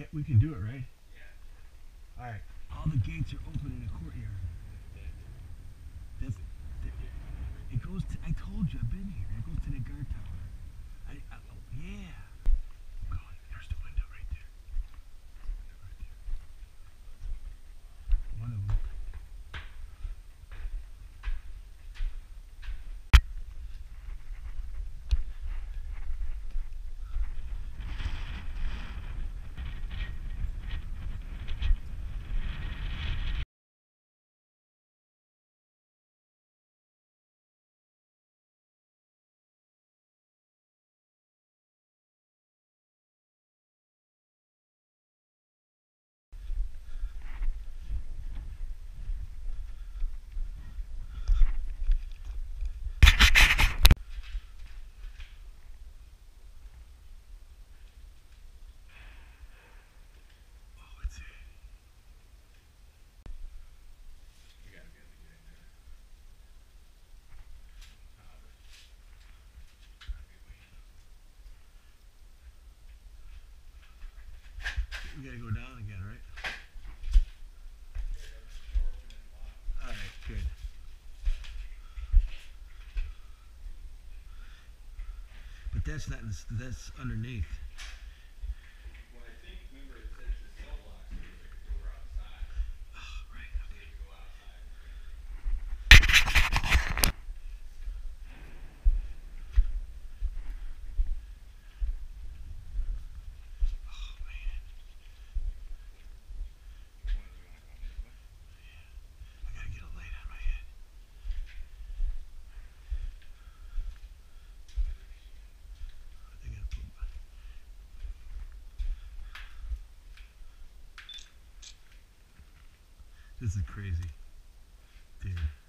We can do it, right? All right. All the gates are open in the courtyard. That's. It goes to. I told you, I've been here. It goes to the guard tower. Yeah. God, there's the window right there. One of them. We gotta go down again, right? Alright, good. But that's not, that's underneath. Well, I think, remember it says the cell block, so there's like a door outside. Oh, right, So okay. you go outside. Oh, man. Which one do you want to go this way? I gotta get a light on my head. I gotta put my... This is crazy. Dude.